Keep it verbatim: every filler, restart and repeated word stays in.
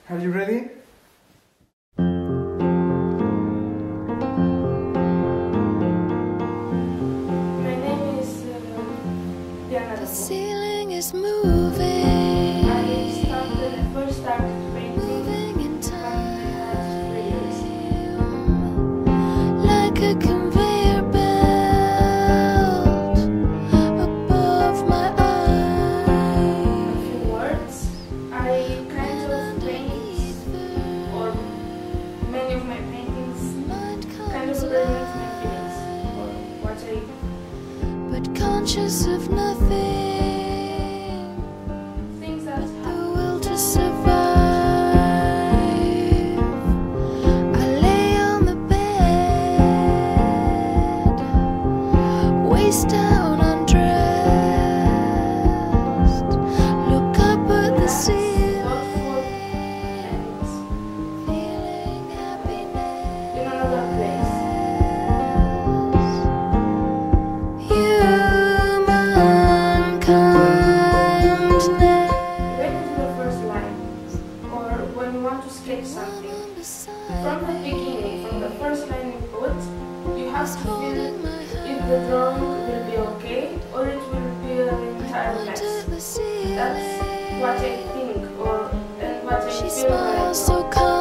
Are you ready? My name is uh, Diana Rimbu. The ceiling is moving. I started, I first started painting Moving in when I had three years. time, like a conveyor belt above my A eyes. few words. I kind of paint, or many of my paintings kind of represent my feelings, or what I, But conscious of nothing, things that the happen. will to survive. I lay on the bed, waist down, undressed. Look up at the ceiling, feeling happiness. In another place. Human kindness. When you do the first line, or when you want to sketch something, from the beginning, from the first line you put, you have to feel if the drawing will be okay or it will be an entire mess. That's what I think, or and what I She feel when I smiles draw. so kind.